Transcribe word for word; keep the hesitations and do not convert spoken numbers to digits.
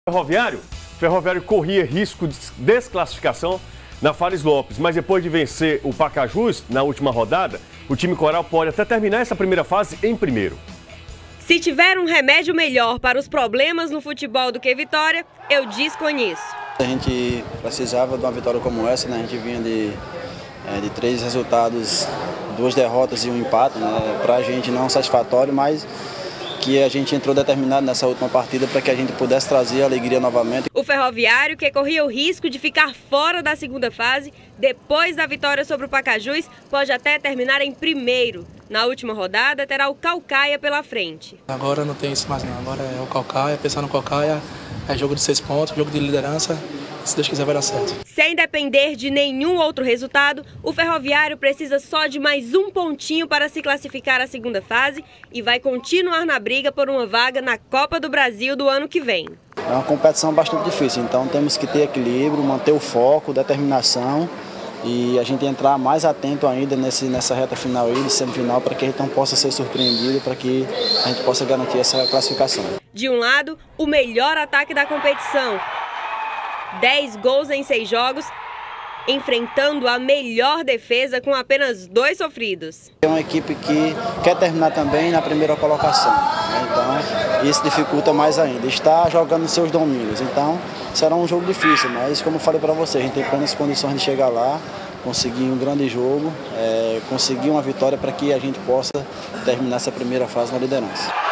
Ferroviário, Ferroviário corria risco de desclassificação na Fares Lopes, mas depois de vencer o Pacajus na última rodada, o time coral pode até terminar essa primeira fase em primeiro. Se tiver um remédio melhor para os problemas no futebol do que vitória, eu desconheço. A gente precisava de uma vitória como essa, né? A gente vinha de, é, de três resultados, duas derrotas e um empate, né? Para a gente não satisfatório, mas que a gente entrou determinado nessa última partida para que a gente pudesse trazer alegria novamente. O Ferroviário, que corria o risco de ficar fora da segunda fase, depois da vitória sobre o Pacajus, pode até terminar em primeiro. Na última rodada, terá o Caucaia pela frente. Agora não tem isso mais não, agora é o Caucaia, pensar no Caucaia, é jogo de seis pontos, jogo de liderança. Se Deus quiser vai dar certo. Sem depender de nenhum outro resultado, o Ferroviário precisa só de mais um pontinho para se classificar à segunda fase e vai continuar na briga por uma vaga na Copa do Brasil do ano que vem. É uma competição bastante difícil, então temos que ter equilíbrio, manter o foco, determinação e a gente entrar mais atento ainda nesse, nessa reta final aí, de semifinal, para que a gente não possa ser surpreendido, para que a gente possa garantir essa classificação. De um lado, o melhor ataque da competição. dez gols em seis jogos, enfrentando a melhor defesa com apenas dois sofridos. É uma equipe que quer terminar também na primeira colocação, né? Então isso dificulta mais ainda. Está jogando seus domínios, então será um jogo difícil, mas como eu falei para você, a gente tem plenas condições de chegar lá, conseguir um grande jogo, é, conseguir uma vitória para que a gente possa terminar essa primeira fase na liderança.